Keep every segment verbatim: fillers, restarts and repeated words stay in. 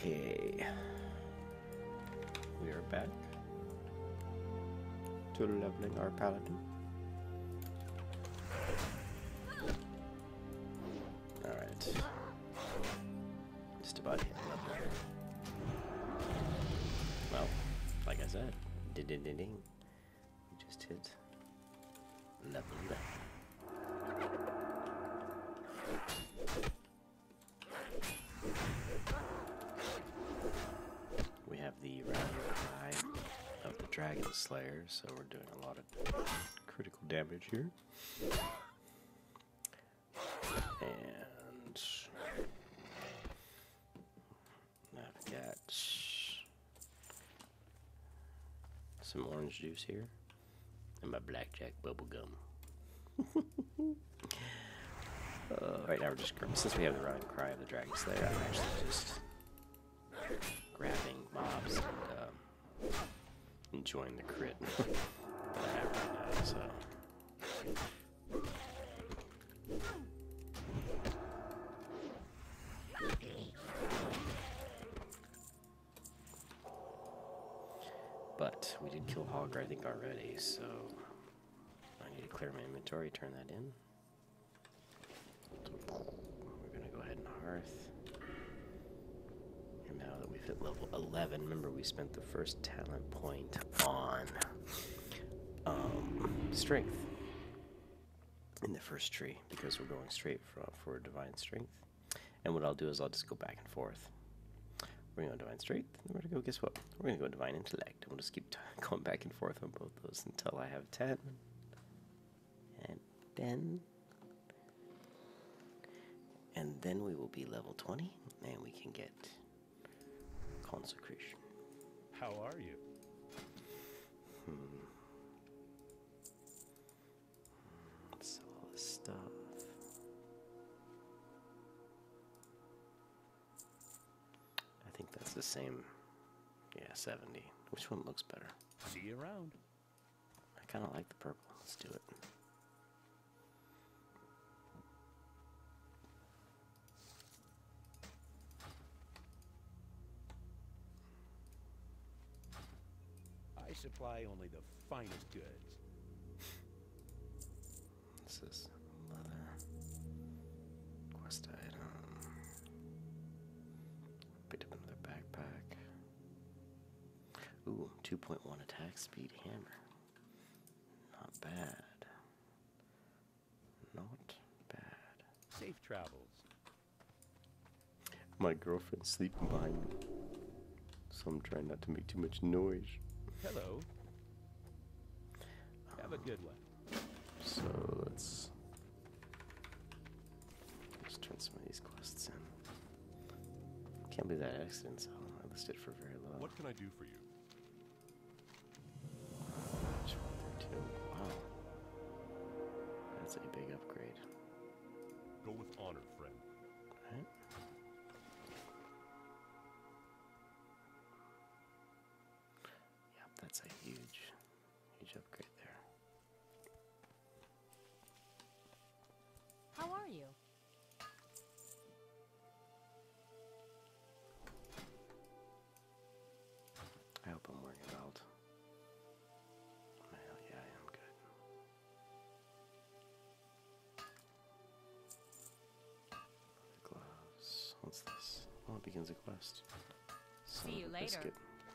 Okay. We are back to leveling our Paladin. Alright. Just about hit level here. Well, like I said, ding ding ding ding. We just hit level up. We have the round eye of the Dragon Slayer, so we're doing a lot of critical damage here. And I've got some orange juice here and my blackjack bubble gum. uh, right now we're just, since we have the round cry of the Dragon Slayer, I'm actually just grabbing mobs and um, enjoying the crit that I have right now, so. But we did kill Hogger, I think, already, so I need to clear my inventory, turn that in. We're going to go ahead and hearth. And now that we've hit level eleven, remember we spent the first talent point on um, strength in the first tree, because we're going straight for, for divine strength. And what I'll do is I'll just go back and forth. We're going to go divine strength, and we're going to go, guess what? We're going to go divine intellect, and we'll just keep t going back and forth on both those until I have ten. And then, and then we will be level twenty, and we can get consecration. How are you? Hmm. Let's sell all this stuff. I think that's the same. Yeah, seventy. Which one looks better? See you around. I kind of like the purple. Let's do it. I supply only the finest goods. This is leather. Quest item. Picked up another backpack. Ooh, two point one attack speed hammer. Not bad. Not bad. Safe travels. My girlfriend's sleeping behind me, so I'm trying not to make too much noise. Hello. Have a good one. So let's let's turn some of these quests in. Can't believe that accident, so I listed for very low. What can I do for you? Wow. That's a big upgrade. Go with honor, friend. Right? Yep, that's a huge, huge upgrade there. How are you? I hope I'm wearing a belt. Hell yeah, I am good. The gloves. What's this? Oh, it begins a quest. Son See you of a later. biscuit.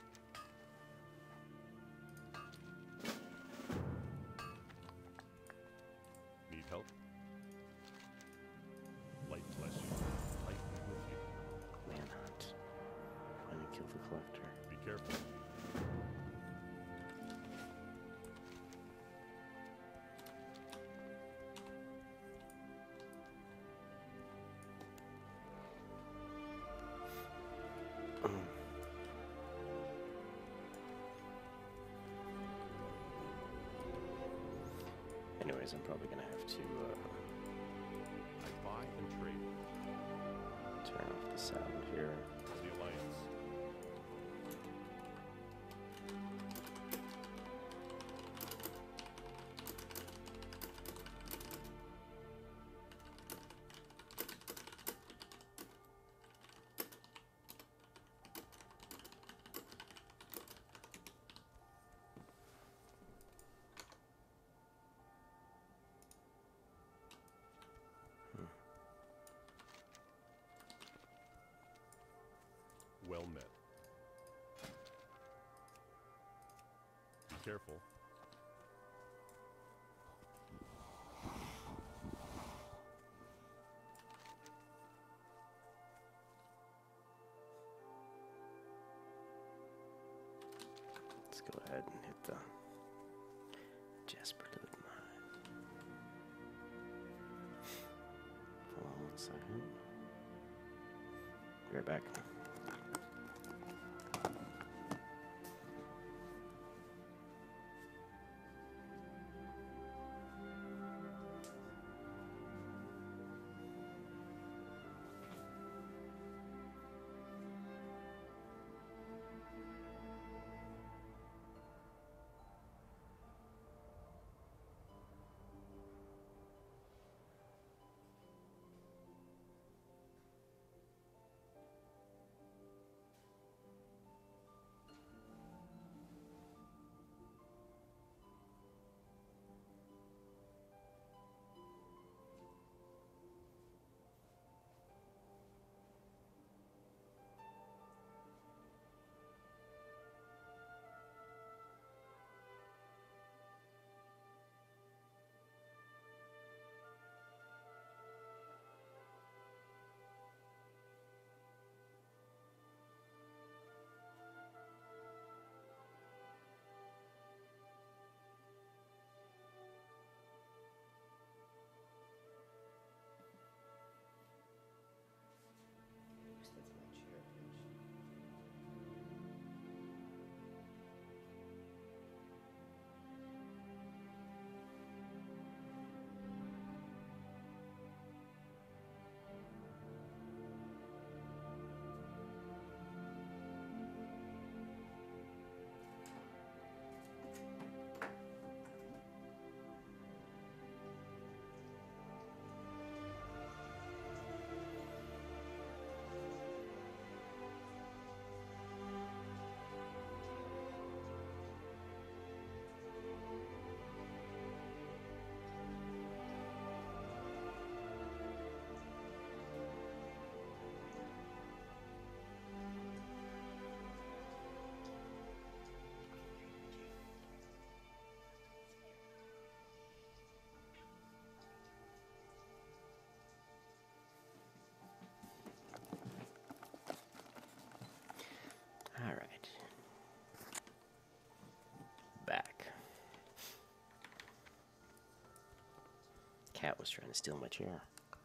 Need help? Light bless you. Light be with you. Manhunt. Find and kill the collector. Be careful. Anyways, I'm probably gonna have to uh, I buy and trade. turn off the sound here. The Alliance. Well met. Be careful. Let's go ahead and hit the Jasper Livid Mine. Hold on one second. Be right back. All right. Back. Cat was trying to steal my chair.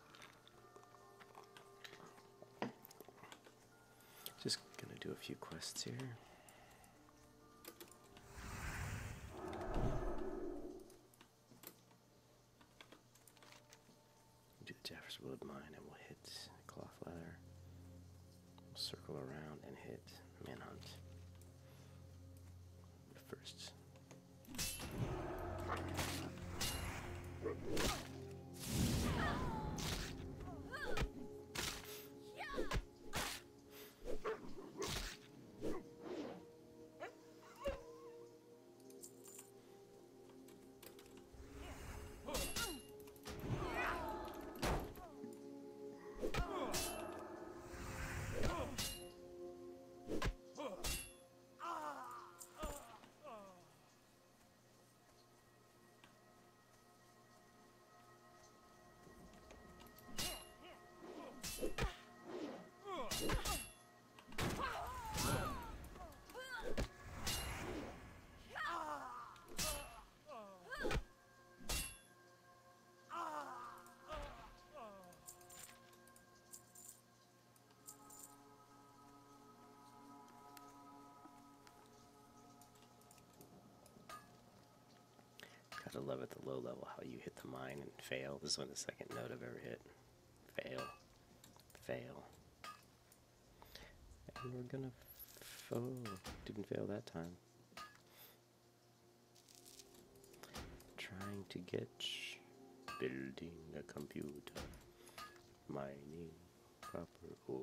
Just gonna do a few quests here. Do the Jefferson Wood Mine and we'll hit Cloth Leather. We'll circle around and hit Manhunt. First. Gotta love at the low level how you hit the mine and fail. This is one of the second note I've ever hit. Fail. Fail. And we're gonna... F oh, didn't fail that time. Trying to get... Building a computer. Mining proper ore.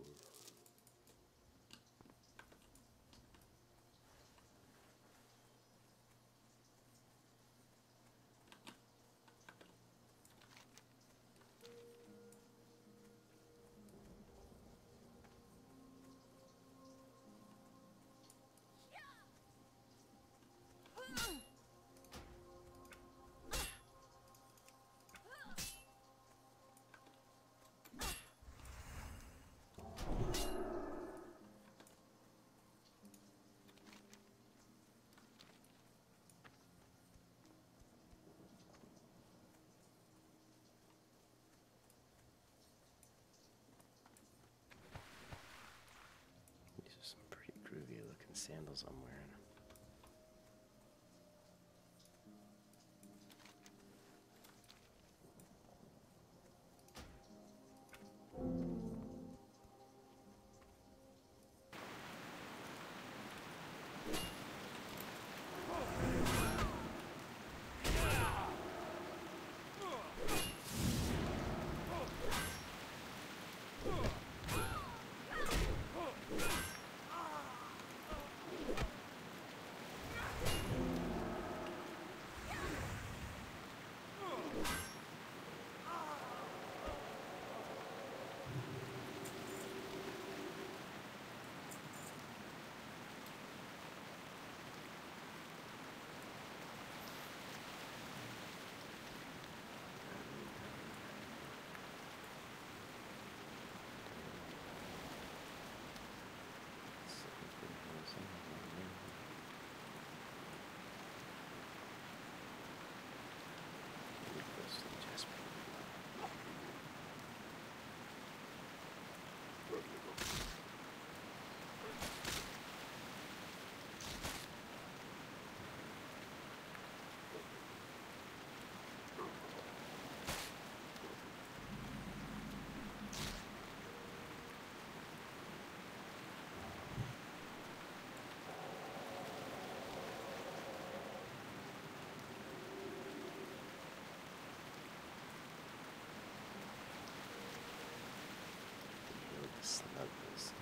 sandals I'm wearing. Snuggles.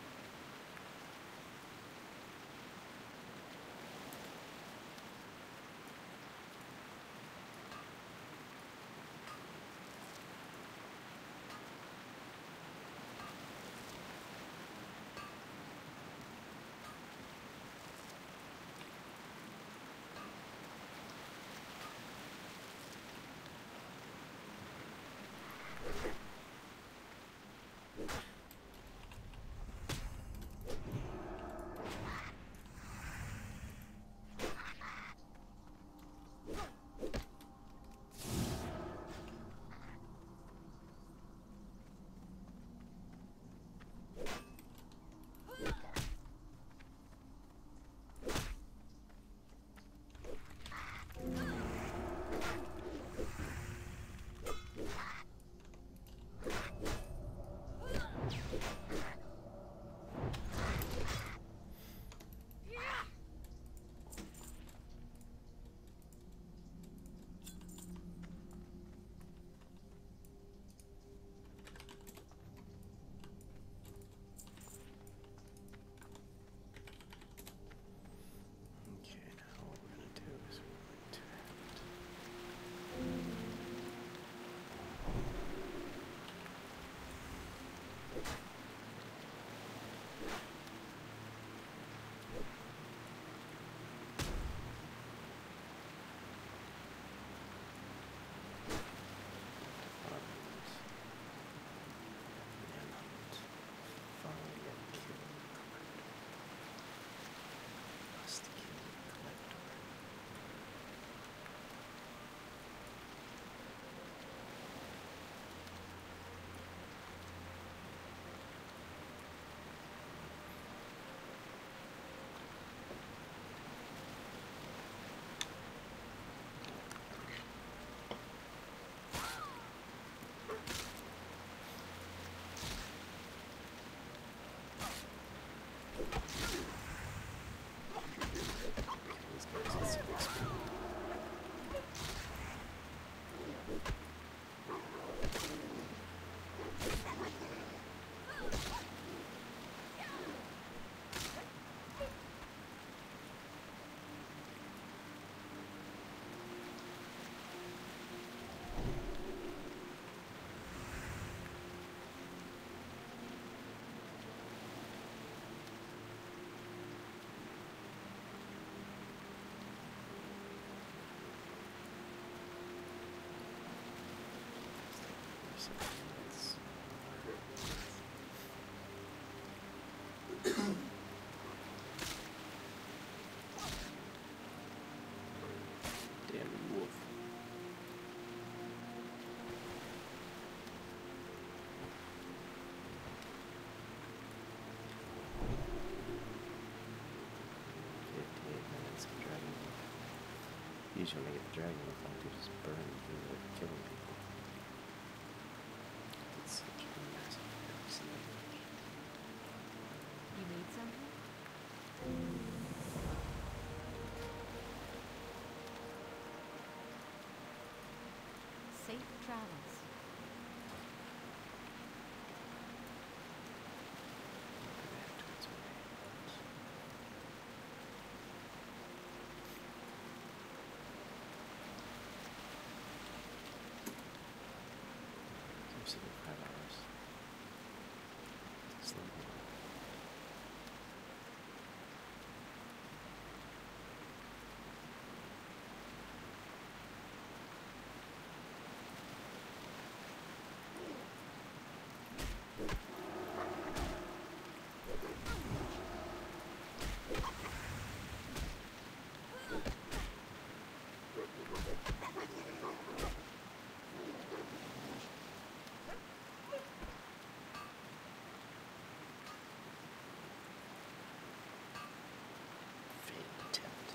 Damn wolf. usually when I get the dragon, all I do is just burn through it, killing people. It's such a massive percentage. You need something? Safe travels. Five hours. Slow down. Failed attempt.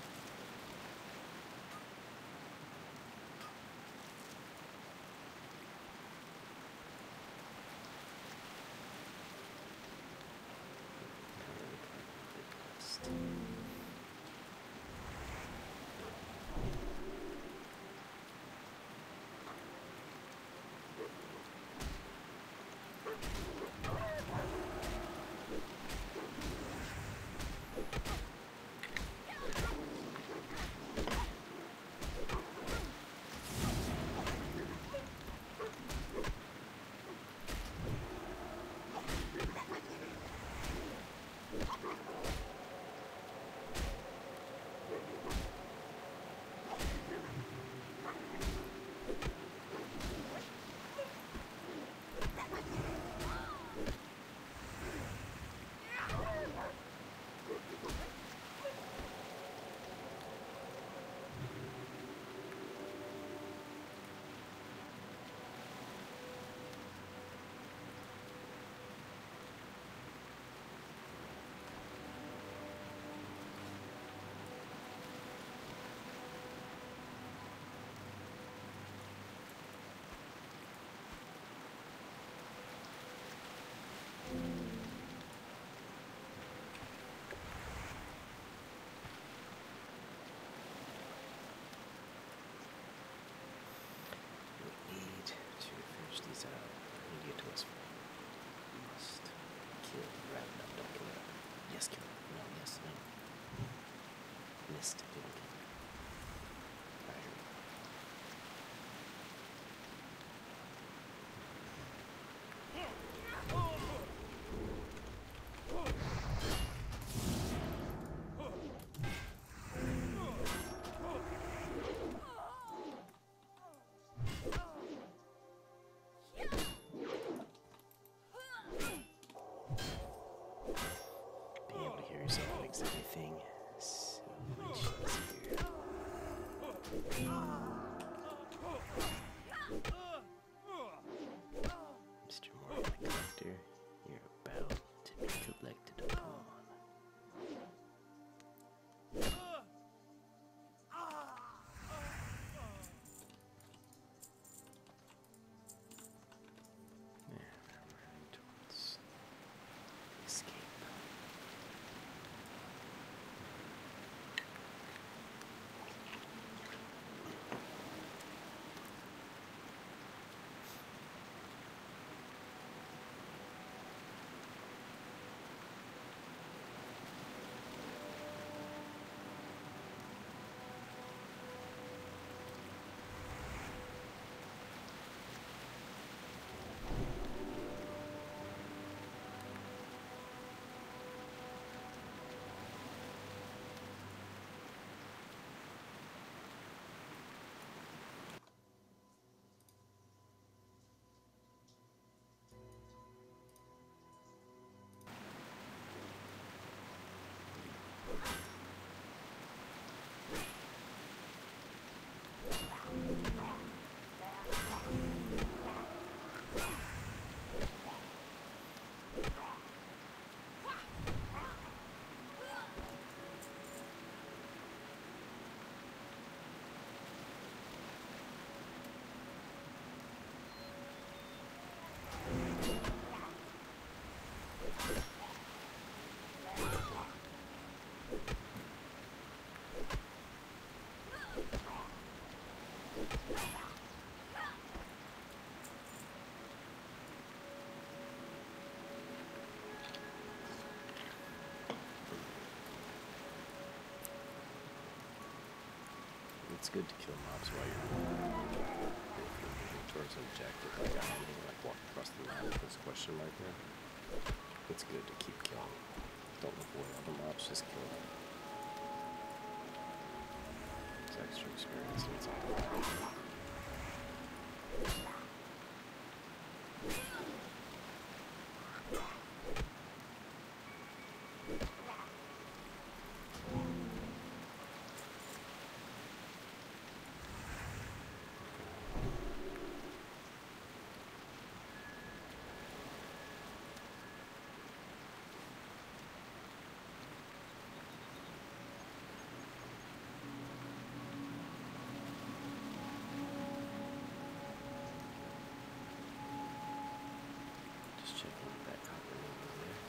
These out. I need to get to Westfall. Must kill. Right, no, don't kill it. Yes, kill it. No, yes, no. Missed. Didn't kill it. Alright, here we go. Being able to hear yourself makes everything so much easier. Mister Morgan the Collector, you're about to be collected upon. Yeah, now we're heading towards escape. It's good to kill mobs while you're moving towards an objective. Like I am like walk across the map with this question mark there. It's good to keep killing. Don't avoid all the mobs, just kill them. It's extra experience and it's all right. Just checking if that copper ring is there.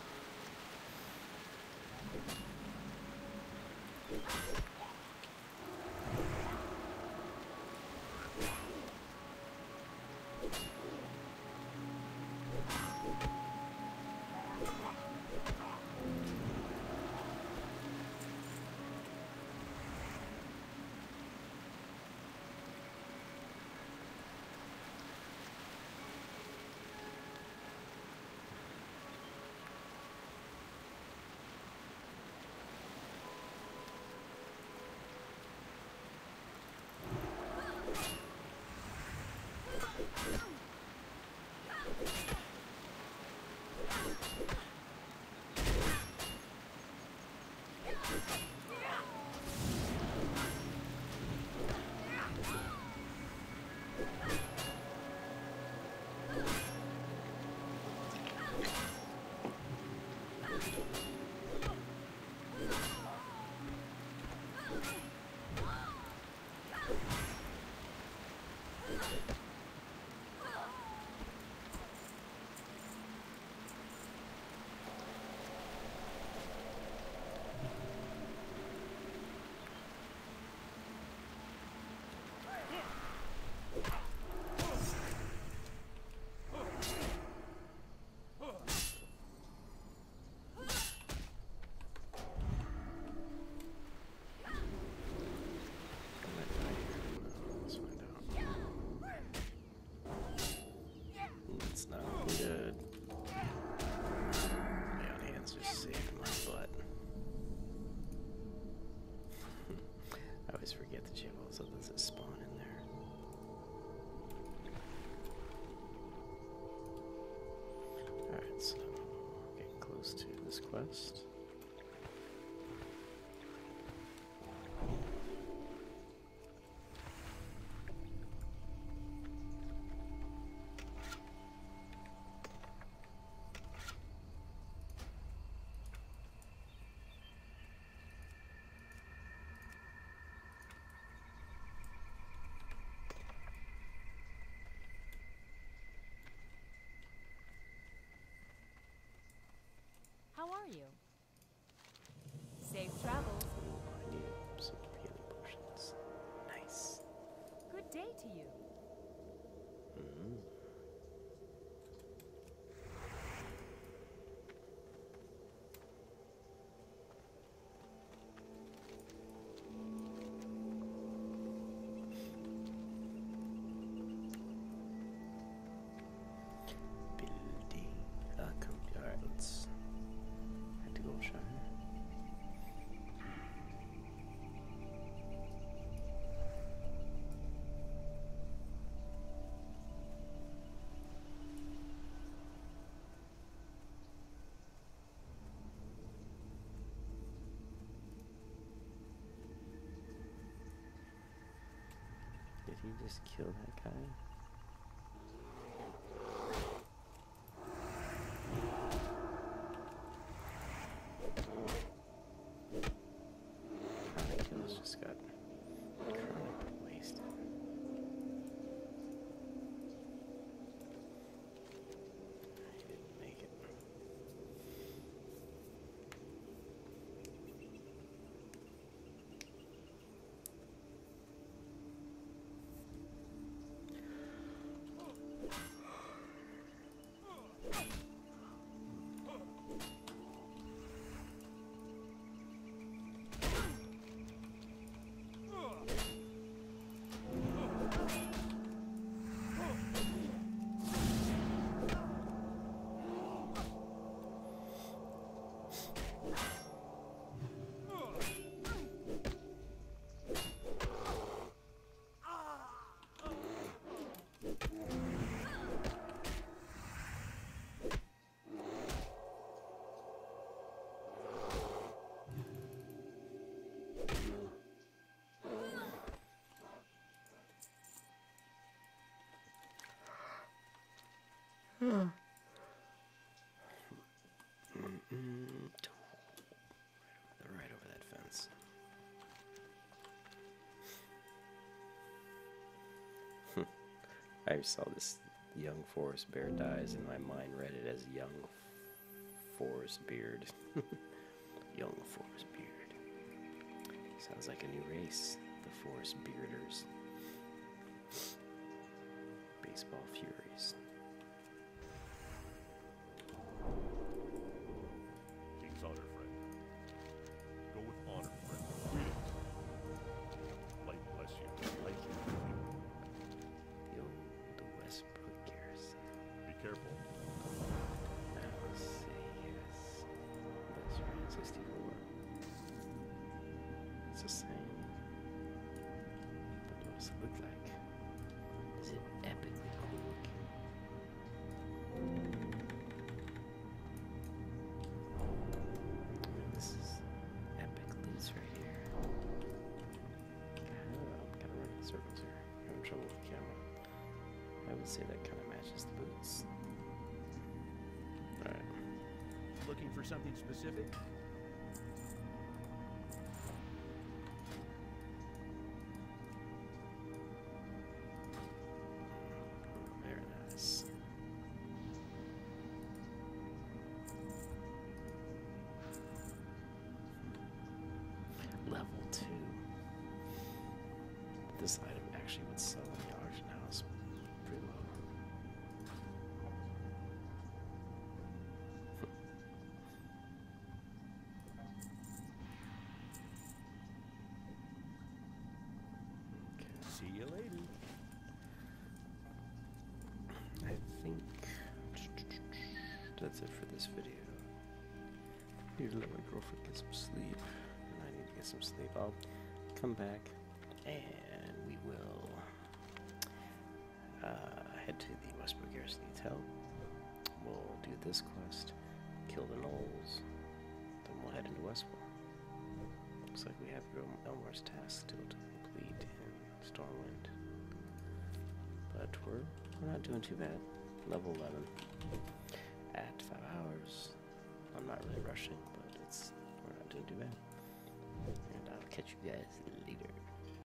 Forget that you have all those others that spawn in there. Alright, so getting close to this quest. How are you? Safe travels. I need some healing potions. Nice. Good day to you. Mm. Building a computer. Alright, let's head to Goldshire. Did he just kill that guy? How many kills just got chronically wasted? He didn't make it. I saw this young forest bear dies, and my mind read it as young forest beard. Young forest beard. Sounds like a new race, the forest bearders. Baseball furies. King's honor, friend. Go with honor, friend. Greetings. Light bless you. Light you. Yo, the Westbrook Garrison. Be careful. I'll say yes. That's right, sixty-four. It's the same. But what does it look like? Is it epically cool looking? This is epic loots right here. I don't know, I'm kind of running in circles here. I'm having trouble with the camera. I would say that kind of matches the boots. Alright. Looking for something specific? Very nice. Level two. This item actually would sell in the auction house pretty low. Okay. See you later. I think that's it for this video. Need to let my girlfriend get some sleep, and I need to get some sleep. I'll come back, and we will uh, head to the Westbrook Garrison Hotel. We'll do this quest, kill the gnolls, then we'll head into Westfall. Looks like we have Elmar's task still to complete in Stormwind. But we're, we're not doing too bad. Level eleven. At five hours. I'm not really rushing, but it's we're not doing too bad. And I'll catch you guys later.